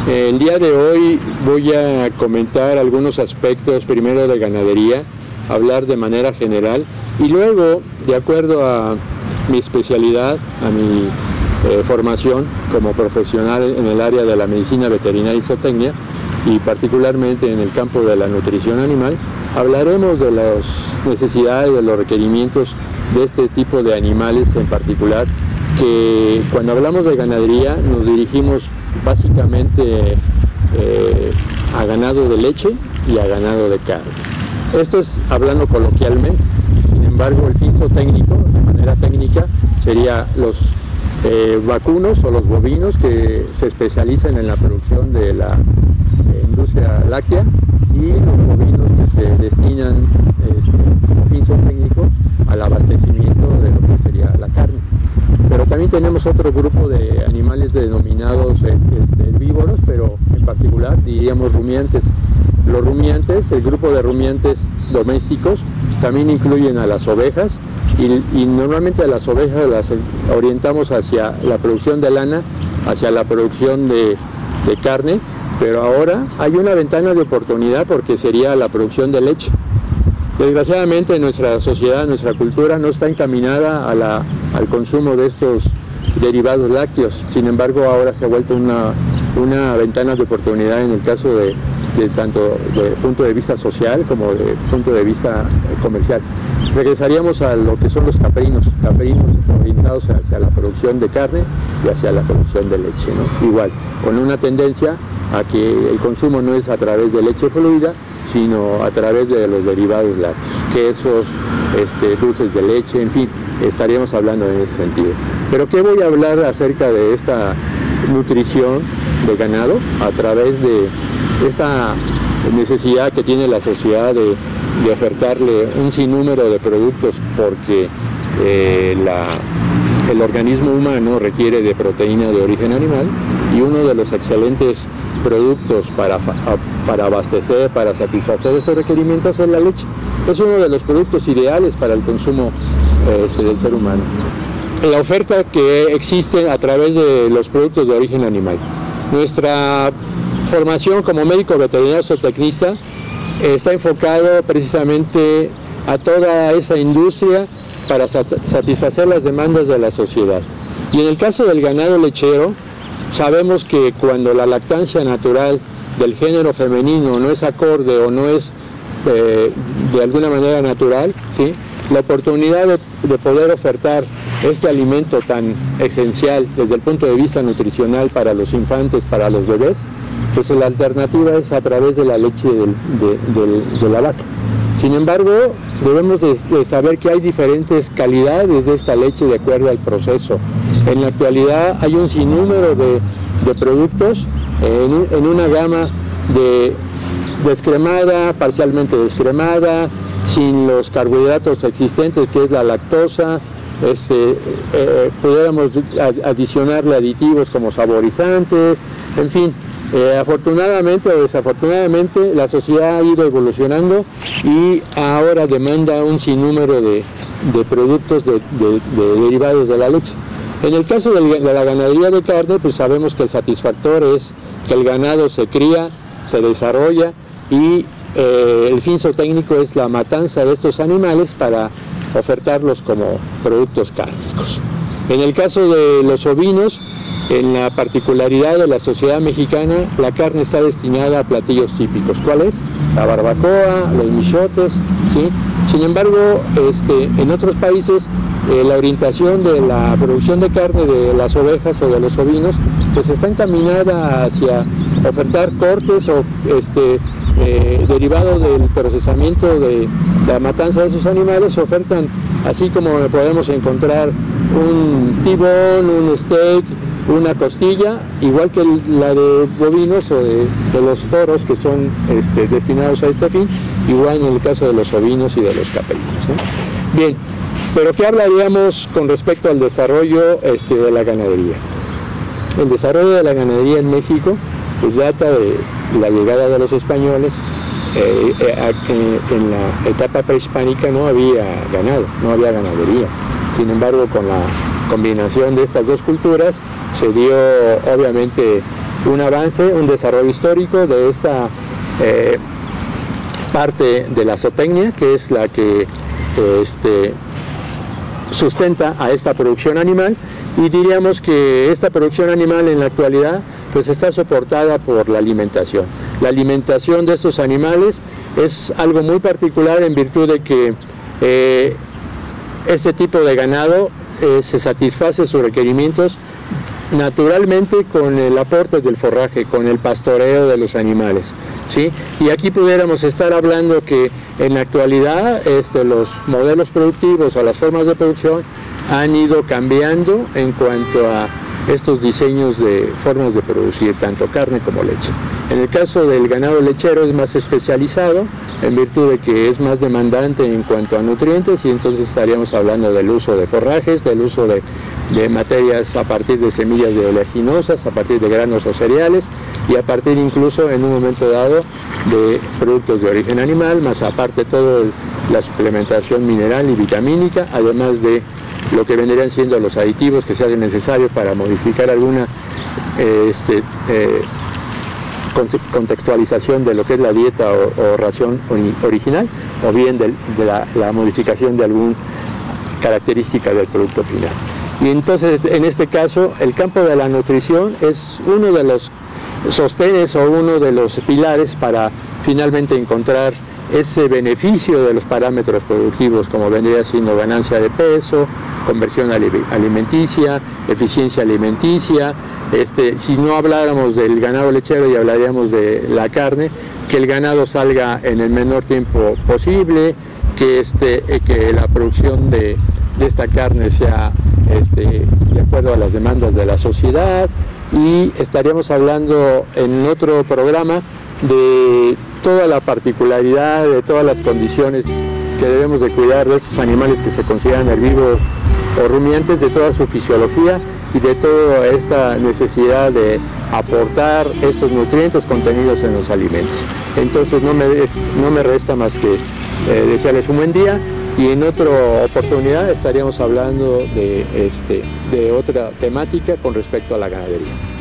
El día de hoy voy a comentar algunos aspectos, primero de ganadería, hablar de manera general y luego, de acuerdo a mi especialidad, a mi formación como profesional en el área de la medicina veterinaria y zootecnia y particularmente en el campo de la nutrición animal, hablaremos de las necesidades, de los requerimientos de este tipo de animales en particular, que cuando hablamos de ganadería nos dirigimos básicamente a ganado de leche y a ganado de carne. Esto es hablando coloquialmente. Sin embargo, el fin zootécnico, de manera técnica, sería los vacunos o los bovinos que se especializan en la producción de la industria láctea y los bovinos que se destinan como fin zootécnico al abastecimiento de lo que sería la carne. Pero también tenemos otro grupo de animales denominados herbívoros, pero en particular diríamos rumiantes. Los rumiantes, el grupo de rumiantes domésticos, también incluyen a las ovejas y normalmente a las ovejas las orientamos hacia la producción de lana, hacia la producción de carne, pero ahora hay una ventana de oportunidad porque sería la producción de leche. Desgraciadamente nuestra sociedad, nuestra cultura no está encaminada al consumo de estos derivados lácteos. Sin embargo, ahora se ha vuelto una ventana de oportunidad en el caso de tanto de punto de vista social como de punto de vista comercial. Regresaríamos a lo que son los caprinos orientados hacia la producción de carne y hacia la producción de leche, ¿no? Igual, con una tendencia a que el consumo no es a través de leche fluida, sino a través de los derivados lácteos, quesos, dulces de leche, en fin, estaríamos hablando en ese sentido. Pero ¿qué voy a hablar acerca de esta nutrición de ganado a través de esta necesidad que tiene la sociedad de ofertarle un sinnúmero de productos porque el organismo humano requiere de proteína de origen animal y uno de los excelentes productos para abastecer, para satisfacer estos requerimientos es la leche. Es uno de los productos ideales para el consumo del ser humano. La oferta que existe a través de los productos de origen animal. Nuestra formación como médico veterinario zootecnista está enfocado precisamente a toda esa industria para satisfacer las demandas de la sociedad. Y en el caso del ganado lechero, sabemos que cuando la lactancia natural del género femenino no es acorde o no es de alguna manera natural, ¿sí?, la oportunidad de poder ofertar este alimento tan esencial desde el punto de vista nutricional para los infantes, para los bebés, pues la alternativa es a través de la leche de la vaca. Sin embargo, debemos de saber que hay diferentes calidades de esta leche de acuerdo al proceso. En la actualidad hay un sinnúmero de productos en una gama de descremada, parcialmente descremada, sin los carbohidratos existentes, que es la lactosa. Pudiéramos adicionarle aditivos como saborizantes, en fin. Afortunadamente o desafortunadamente la sociedad ha ido evolucionando y ahora demanda un sinnúmero de productos de derivados de la leche. En el caso de la ganadería de carne, pues sabemos que el satisfactor es que el ganado se cría, se desarrolla y el fin zootécnico es la matanza de estos animales para ofertarlos como productos cárnicos. En el caso de los ovinos, en la particularidad de la sociedad mexicana, la carne está destinada a platillos típicos. ¿Cuál es? La barbacoa, los michotes, ¿sí? Sin embargo, en otros países, la orientación de la producción de carne de las ovejas o de los ovinos, pues está encaminada hacia ofertar cortes o derivado del procesamiento de la matanza de esos animales, se ofertan, así como podemos encontrar un tibón, un steak, una costilla, igual que la de bovinos o de los toros que son destinados a este fin, igual en el caso de los ovinos y de los caprinos, ¿no? Bien, pero ¿qué hablaríamos con respecto al desarrollo de la ganadería? El desarrollo de la ganadería en México pues data de la llegada de los españoles. En la etapa prehispánica no había ganado, no había ganadería. Sin embargo, con la combinación de estas dos culturas se dio obviamente un avance, un desarrollo histórico de esta parte de la zootecnia, que es la que sustenta a esta producción animal, y diríamos que esta producción animal en la actualidad pues está soportada por la alimentación. La alimentación de estos animales es algo muy particular en virtud de que este tipo de ganado se satisface sus requerimientos naturalmente con el aporte del forraje, con el pastoreo de los animales, ¿sí? Y aquí pudiéramos estar hablando que en la actualidad los modelos productivos o las formas de producción han ido cambiando en cuanto a estos diseños de formas de producir tanto carne como leche. En el caso del ganado lechero es más especializado en virtud de que es más demandante en cuanto a nutrientes, y entonces estaríamos hablando del uso de forrajes, del uso de materias a partir de semillas de oleaginosas, a partir de granos o cereales, y a partir incluso en un momento dado de productos de origen animal, más aparte toda la suplementación mineral y vitamínica, además de lo que vendrían siendo los aditivos que se hacen necesarios para modificar alguna contextualización de lo que es la dieta o ración original, o bien de la modificación de alguna característica del producto final. Y entonces, en este caso, el campo de la nutrición es uno de los sostenes o uno de los pilares para finalmente encontrar ese beneficio de los parámetros productivos, como vendría siendo ganancia de peso, conversión alimenticia, eficiencia alimenticia. Si no habláramos del ganado lechero y hablaríamos de la carne, que el ganado salga en el menor tiempo posible, que la producción de esta carne sea de acuerdo a las demandas de la sociedad, y estaríamos hablando en otro programa de toda la particularidad, de todas las condiciones que debemos de cuidar de estos animales que se consideran herbívoros o rumiantes, de toda su fisiología y de toda esta necesidad de aportar estos nutrientes contenidos en los alimentos. Entonces no me resta más que desearles un buen día, y en otra oportunidad estaríamos hablando de otra temática con respecto a la ganadería.